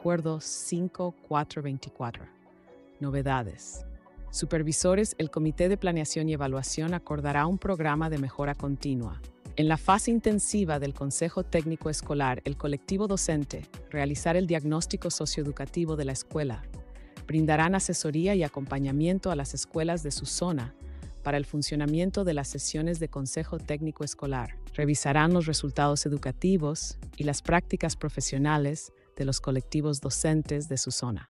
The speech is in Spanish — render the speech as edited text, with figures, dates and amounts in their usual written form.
Acuerdo 5424. Novedades. Supervisores, el Comité de Planeación y Evaluación acordará un programa de mejora continua. En la fase intensiva del Consejo Técnico Escolar, el colectivo docente realizará el diagnóstico socioeducativo de la escuela. Brindarán asesoría y acompañamiento a las escuelas de su zona para el funcionamiento de las sesiones de Consejo Técnico Escolar. Revisarán los resultados educativos y las prácticas profesionales de los colectivos docentes de su zona.